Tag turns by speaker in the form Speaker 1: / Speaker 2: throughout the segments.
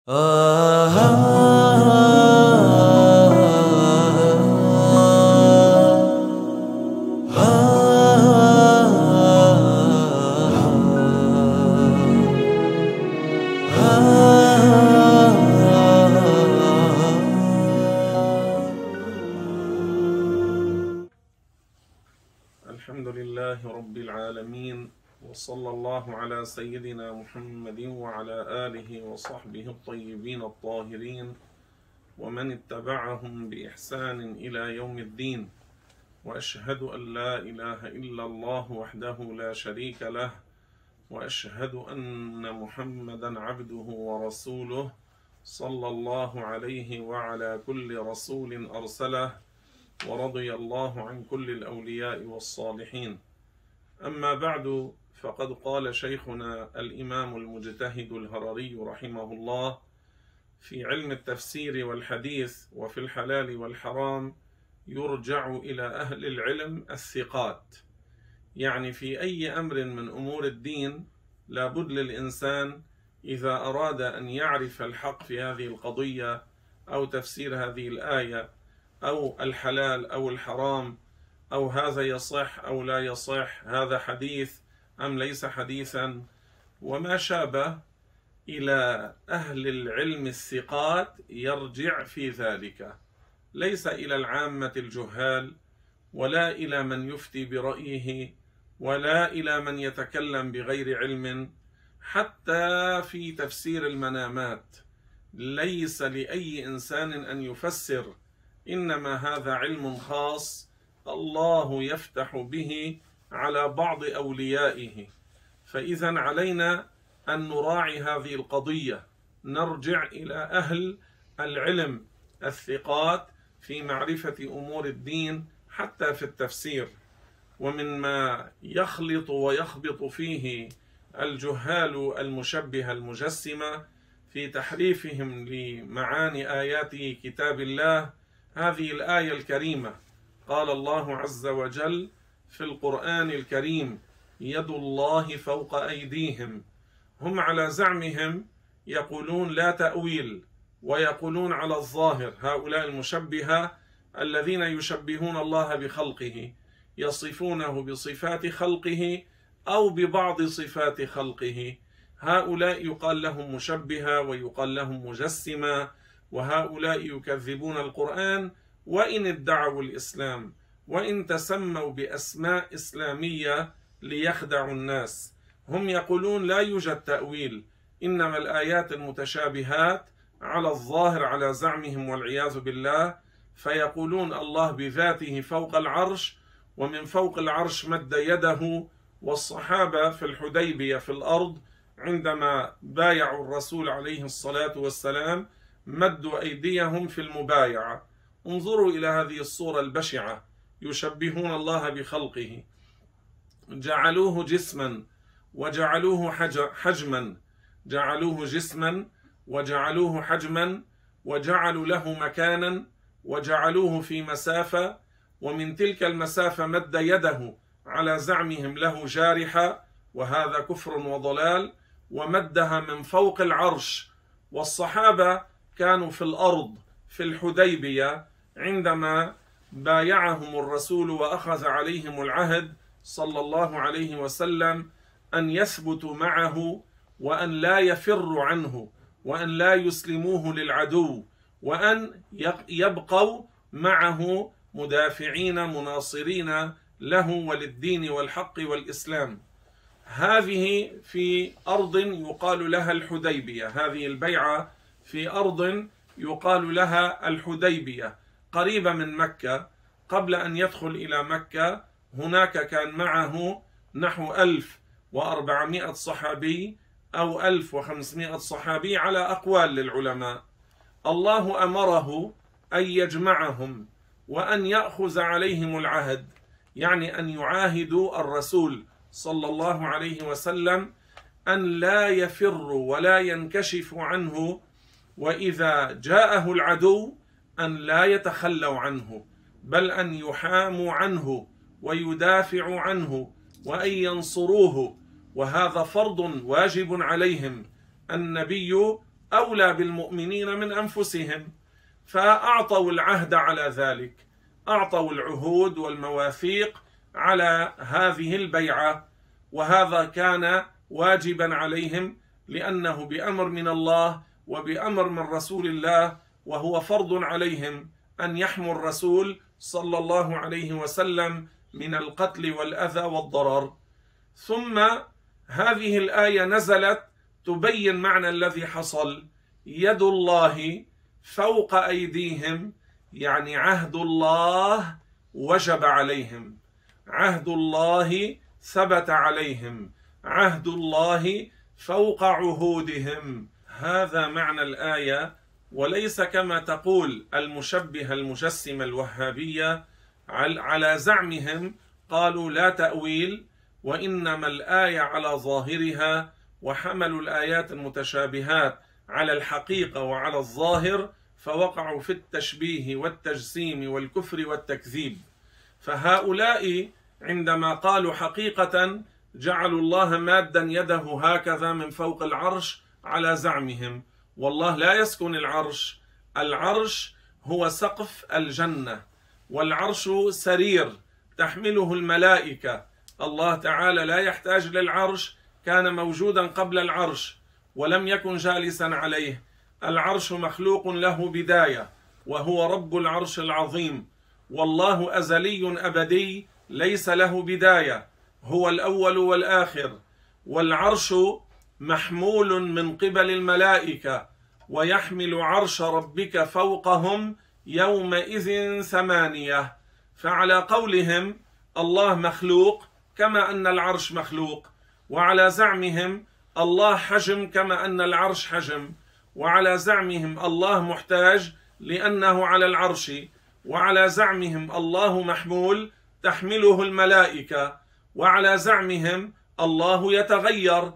Speaker 1: الحمد لله رب العالمين، وصلى الله على سيدنا محمد وعلى آله وصحبه الطيبين الطاهرين ومن اتبعهم بإحسان إلى يوم الدين. وأشهد أن لا إله إلا الله وحده لا شريك له، وأشهد أن محمدا عبده ورسوله صلى الله عليه وعلى كل رسول أرسله، ورضي الله عن كل الأولياء والصالحين. أما بعد، فقد قال شيخنا الإمام المجتهد الهرري رحمه الله في علم التفسير والحديث وفي الحلال والحرام يرجع إلى أهل العلم الثقات. يعني في أي أمر من أمور الدين لابد للإنسان إذا أراد أن يعرف الحق في هذه القضية أو تفسير هذه الآية أو الحلال أو الحرام، أو هذا يصح أو لا يصح، هذا حديث أم ليس حديثا، وما شابه، إلى أهل العلم الثقات يرجع في ذلك، ليس إلى العامة الجهال، ولا إلى من يفتي برأيه، ولا إلى من يتكلم بغير علم. حتى في تفسير المنامات ليس لأي إنسان أن يفسر، إنما هذا علم خاص الله يفتح به على بعض أوليائه. فإذا علينا أن نراعي هذه القضية، نرجع إلى أهل العلم الثقات في معرفة أمور الدين حتى في التفسير. ومن ما يخلط ويخبط فيه الجهال المشبهة المجسمة في تحريفهم لمعاني آيات كتاب الله هذه الآية الكريمة. قال الله عز وجل في القرآن الكريم: يد الله فوق أيديهم. هم على زعمهم يقولون لا تأويل، ويقولون على الظاهر. هؤلاء المشبهة الذين يشبهون الله بخلقه، يصفونه بصفات خلقه أو ببعض صفات خلقه، هؤلاء يقال لهم مشبهة ويقال لهم مجسمة، وهؤلاء يكذبون القرآن وإن ادعوا الإسلام، وإن تسموا بأسماء إسلامية ليخدعوا الناس. هم يقولون لا يوجد تأويل، إنما الآيات المتشابهات على الظاهر على زعمهم والعياذ بالله. فيقولون الله بذاته فوق العرش، ومن فوق العرش مد يده. والصحابة في الحديبية في الأرض عندما بايعوا الرسول عليه الصلاة والسلام مدوا أيديهم في المبايعة. انظروا إلى هذه الصورة البشعة، يشبهون الله بخلقه، جعلوه جسما وجعلوه حجما، جعلوه جسما وجعلوه حجما، وجعلوا له مكانا وجعلوه في مسافة، ومن تلك المسافة مد يده على زعمهم له جارحة، وهذا كفر وضلال، ومدها من فوق العرش. والصحابة كانوا في الأرض في الحديبية عندما بايعهم الرسول وأخذ عليهم العهد صلى الله عليه وسلم أن يثبتوا معه، وأن لا يفروا عنه، وأن لا يسلموه للعدو، وأن يبقوا معه مدافعين مناصرين له وللدين والحق والإسلام. هذه في أرض يقال لها الحديبية، هذه البيعة في أرض يقال لها الحديبية قريبة من مكة. قبل أن يدخل إلى مكة هناك كان معه نحو 1400 صحابي أو 1500 صحابي على أقوال للعلماء. الله أمره أن يجمعهم وأن يأخذ عليهم العهد، يعني أن يعاهدوا الرسول صلى الله عليه وسلم أن لا يفروا ولا ينكشفوا عنه، وإذا جاءه العدو أن لا يتخلوا عنه، بل أن يحاموا عنه ويدافعوا عنه وأن ينصروه. وهذا فرض واجب عليهم. النبي أولى بالمؤمنين من أنفسهم، فأعطوا العهد على ذلك، أعطوا العهود والمواثيق على هذه البيعة، وهذا كان واجبا عليهم لأنه بأمر من الله وبأمر من رسول الله، وهو فرض عليهم أن يحموا الرسول صلى الله عليه وسلم من القتل والأذى والضرر. ثم هذه الآية نزلت تبين معنى الذي حصل: يد الله فوق أيديهم، يعني عهد الله وجب عليهم، عهد الله ثبت عليهم، عهد الله فوق عهودهم. هذا معنى الآية، وليس كما تقول المشبهة المجسمة الوهابية على زعمهم، قالوا لا تأويل، وإنما الآية على ظاهرها، وحملوا الآيات المتشابهات على الحقيقة وعلى الظاهر، فوقعوا في التشبيه والتجسيم والكفر والتكذيب. فهؤلاء عندما قالوا حقيقة جعلوا الله مادا يده هكذا من فوق العرش على زعمهم، والله لا يسكن العرش، العرش هو سقف الجنة، والعرش سرير تحمله الملائكة. الله تعالى لا يحتاج للعرش، كان موجودا قبل العرش ولم يكن جالسا عليه. العرش مخلوق له بداية، وهو رب العرش العظيم، والله أزلي أبدي ليس له بداية، هو الأول والآخر. والعرش محمول من قبل الملائكة، ويحمل عرش ربك فوقهم يومئذ 8. فعلى قولهم الله مخلوق كما أن العرش مخلوق، وعلى زعمهم الله حجم كما أن العرش حجم، وعلى زعمهم الله محتاج لأنه على العرش، وعلى زعمهم الله محمول تحمله الملائكة، وعلى زعمهم الله يتغير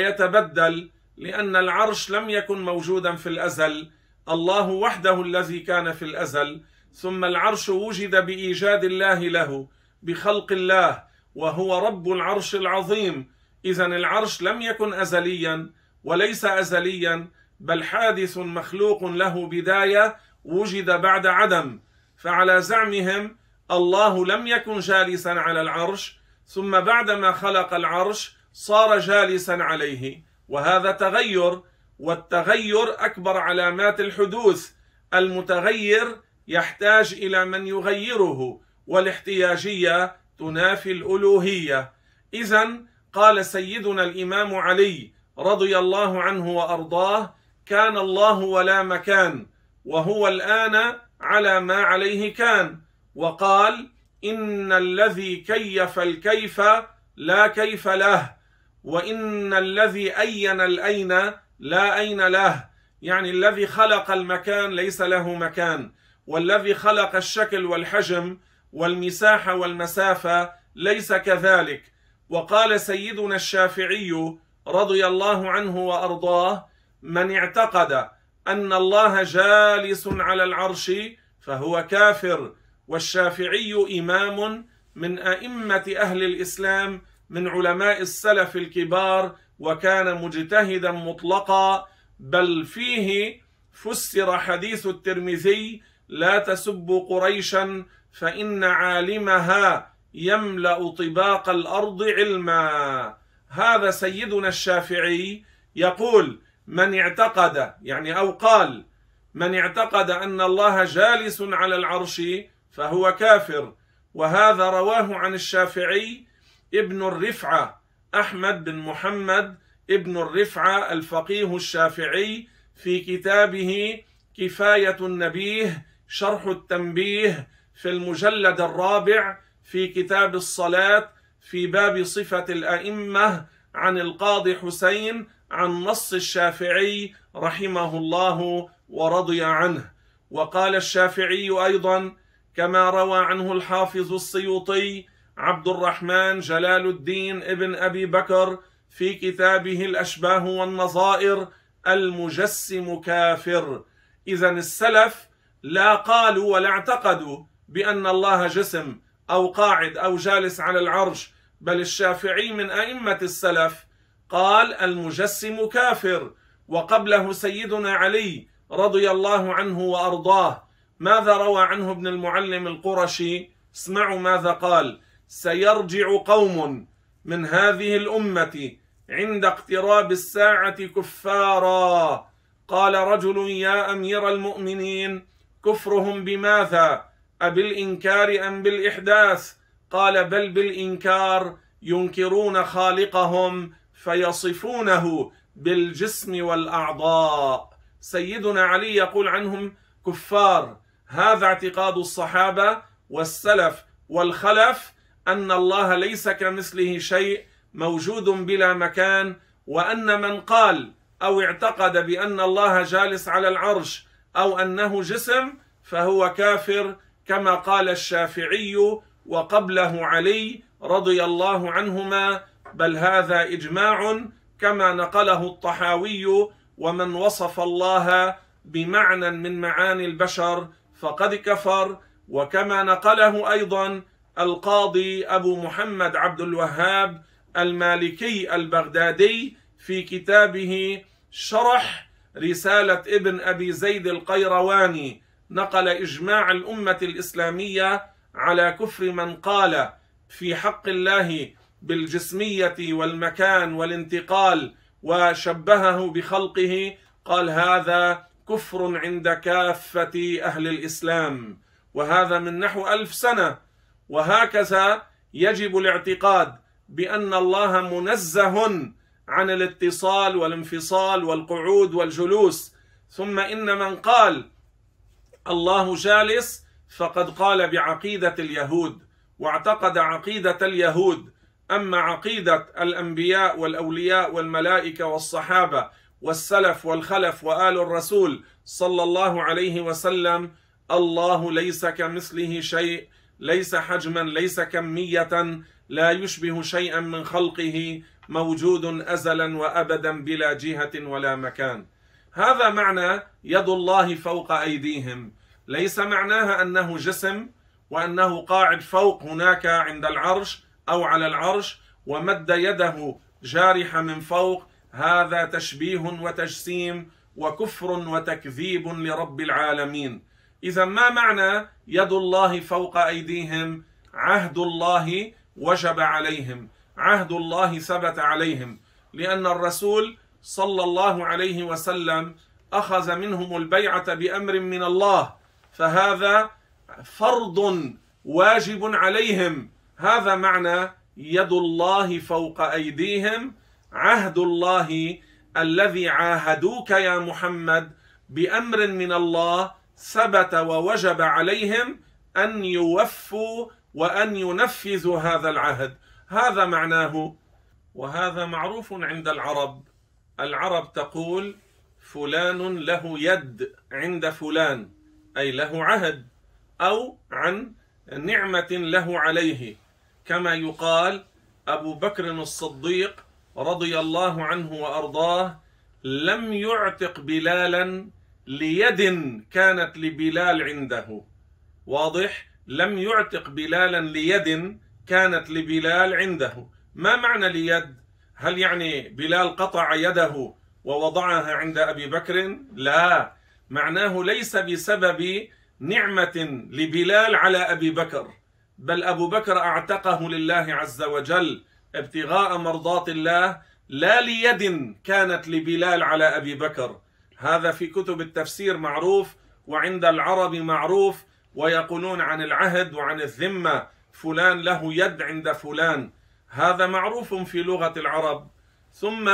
Speaker 1: ويتبدل لأن العرش لم يكن موجودا في الأزل، الله وحده الذي كان في الأزل، ثم العرش وجد بإيجاد الله له بخلق الله، وهو رب العرش العظيم. إذن العرش لم يكن أزليا وليس أزليا، بل حادث مخلوق له بداية وجد بعد عدم. فعلى زعمهم الله لم يكن جالسا على العرش، ثم بعدما خلق العرش صار جالسا عليه، وهذا تغير، والتغير أكبر علامات الحدوث. المتغير يحتاج إلى من يغيره، والاحتياجية تنافي الألوهية. إذن قال سيدنا الإمام علي رضي الله عنه وأرضاه: كان الله ولا مكان، وهو الآن على ما عليه كان. وقال: إن الذي كيف الكيف لا كيف له، وإن الذي أين الأين لا أين له، يعني الذي خلق المكان ليس له مكان، والذي خلق الشكل والحجم والمساحة والمسافة ليس كذلك. وقال سيدنا الشافعي رضي الله عنه وأرضاه: من اعتقد أن الله جالس على العرش فهو كافر. والشافعي إمام من أئمة أهل الإسلام، من علماء السلف الكبار، وكان مجتهدا مطلقا، بل فيه فسر حديث الترمذي: لا تسبوا قريشا فإن عالمها يملأ طباق الأرض علما. هذا سيدنا الشافعي يقول: من اعتقد، يعني أو قال: من اعتقد أن الله جالس على العرش فهو كافر. وهذا رواه عن الشافعي ابن الرفعة أحمد بن محمد ابن الرفعة الفقيه الشافعي في كتابه كفاية النبيه شرح التنبيه في المجلد الرابع في كتاب الصلاة في باب صفة الأئمة عن القاضي حسين عن نص الشافعي رحمه الله ورضي عنه. وقال الشافعي أيضا كما روى عنه الحافظ السيوطي عبد الرحمن جلال الدين ابن أبي بكر في كتابه الأشباه والنظائر: المجسم كافر. إذن السلف لا قالوا ولا اعتقدوا بأن الله جسم أو قاعد أو جالس على العرش، بل الشافعي من أئمة السلف قال: المجسم كافر. وقبله سيدنا علي رضي الله عنه وأرضاه. ماذا روى عنه ابن المعلم القرشي؟ اسمعوا ماذا قال: سيرجع قوم من هذه الأمة عند اقتراب الساعة كفارا. قال رجل: يا أمير المؤمنين، كفرهم بماذا؟ أبالإنكار أم بالإحداث؟ قال: بل بالإنكار، ينكرون خالقهم فيصفونه بالجسم والأعضاء. سيدنا علي يقول عنهم كفار. هذا اعتقاد الصحابة والسلف والخلف، أن الله ليس كمثله شيء، موجود بلا مكان، وأن من قال أو اعتقد بأن الله جالس على العرش أو أنه جسم فهو كافر، كما قال الشافعي وقبله علي رضي الله عنهما، بل هذا إجماع كما نقله الطحاوي: ومن وصف الله بمعنى من معاني البشر فقد كفر. وكما نقله أيضا القاضي أبو محمد عبد الوهاب المالكي البغدادي في كتابه شرح رسالة ابن أبي زيد القيرواني، نقل إجماع الأمة الإسلامية على كفر من قال في حق الله بالجسمية والمكان والانتقال وشبهه بخلقه، قال هذا كفر عند كافة أهل الإسلام، وهذا من نحو 1000 سنة. وهكذا يجب الاعتقاد بأن الله منزه عن الاتصال والانفصال والقعود والجلوس. ثم إن من قال الله جالس فقد قال بعقيدة اليهود واعتقد عقيدة اليهود. أما عقيدة الأنبياء والأولياء والملائكة والصحابة والسلف والخلف وآل الرسول صلى الله عليه وسلم، الله ليس كمثله شيء، ليس حجما، ليس كمية، لا يشبه شيئا من خلقه، موجود أزلا وأبدا بلا جهة ولا مكان. هذا معنى يد الله فوق أيديهم. ليس معناها أنه جسم وأنه قاعد فوق هناك عند العرش أو على العرش ومد يده جارحة من فوق. هذا تشبيه وتجسيم وكفر وتكذيب لرب العالمين. إذا ما معنى يد الله فوق أيديهم؟ عهد الله وجب عليهم، عهد الله ثبت عليهم، لأن الرسول صلى الله عليه وسلم أخذ منهم البيعة بأمر من الله، فهذا فرض واجب عليهم. هذا معنى يد الله فوق أيديهم، عهد الله الذي عاهدوك يا محمد بأمر من الله ثبت ووجب عليهم أن يوفوا وأن ينفذوا هذا العهد. هذا معناه. وهذا معروف عند العرب. العرب تقول فلان له يد عند فلان، أي له عهد أو عن نعمة له عليه. كما يقال أبو بكر الصديق رضي الله عنه وأرضاه لم يعتق بلالا ليد كانت لبلال عنده. واضح؟ لم يعتق بلالا ليد كانت لبلال عنده. ما معنى ليد؟ هل يعني بلال قطع يده ووضعها عند أبي بكر؟ لا، معناه ليس بسبب نعمة لبلال على أبي بكر، بل أبو بكر أعتقه لله عز وجل ابتغاء مرضات الله، لا ليد كانت لبلال على أبي بكر. هذا في كتب التفسير معروف، وعند العرب معروف، ويقولون عن العهد وعن الذمة فلان له يد عند فلان. هذا معروف في لغة العرب. ثم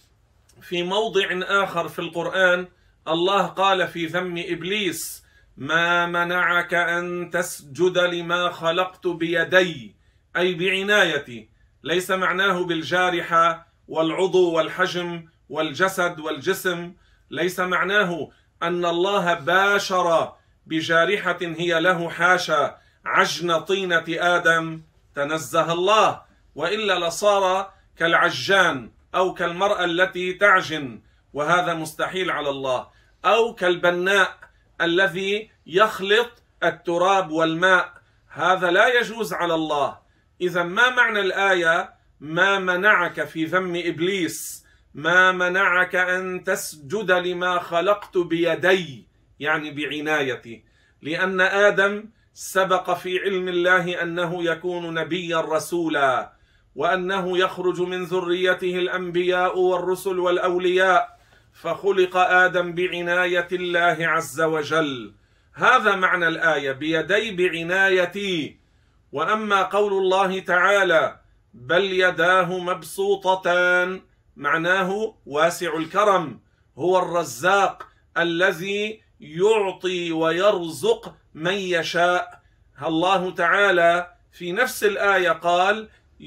Speaker 1: في موضع آخر في القرآن الله قال في ذم إبليس: ما منعك أن تسجد لما خلقت بيدي، أي بعنايتي. ليس معناه بالجارحة والعضو والحجم والجسد والجسم، ليس معناه أن الله باشر بجارحة هي له، حاشا، عجن طينة آدم، تنزه الله، وإلا لصار كالعجان أو كالمرأة التي تعجن، وهذا مستحيل على الله، أو كالبناء الذي يخلط التراب والماء، هذا لا يجوز على الله. إذا ما معنى الآية ما منعك في ذم إبليس ما منعك أن تسجد لما خلقت بيدي، يعني بعنايتي، لأن آدم سبق في علم الله أنه يكون نبيا رسولا، وأنه يخرج من ذريته الأنبياء والرسل والأولياء، فخلق آدم بعناية الله عز وجل. هذا معنى الآية، بيدي بعنايتي. وأما قول الله تعالى بل يداه مبسوطتان، معناه واسع الكرم، هو الرزاق الذي يعطي ويرزق من يشاء. الله تعالى في نفس الآية قال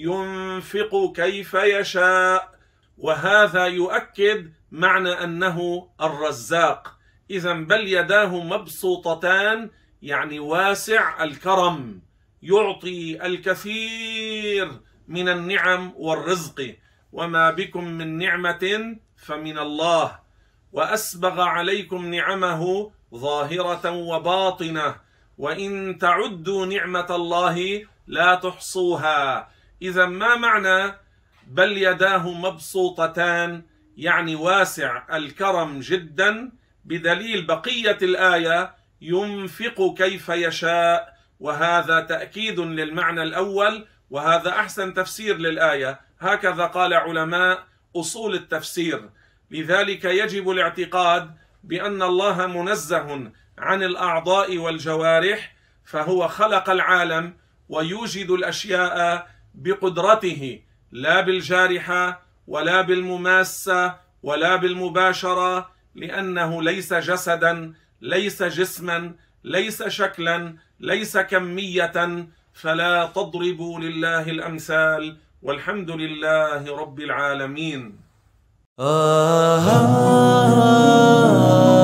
Speaker 1: ينفق كيف يشاء، وهذا يؤكد معنى أنه الرزاق. إذن بل يداه مبسوطتان يعني واسع الكرم، يعطي الكثير من النعم والرزق، وما بكم من نعمة فمن الله، وأسبغ عليكم نعمه ظاهرة وباطنة، وإن تعدوا نعمة الله لا تحصوها. إذا ما معنى بل يداه مبسوطتان؟ يعني واسع الكرم جدا، بدليل بقية الآية ينفق كيف يشاء، وهذا تأكيد للمعنى الأول، وهذا أحسن تفسير للآية. هكذا قال علماء أصول التفسير. لذلك يجب الاعتقاد بأن الله منزه عن الأعضاء والجوارح، فهو خلق العالم ويوجد الأشياء بقدرته، لا بالجارحة ولا بالمماسة ولا بالمباشرة، لأنه ليس جسدا، ليس جسما، ليس شكلا، ليس كمية. فلا تضربوا لله الأمثال، والحمد لله رب العالمين.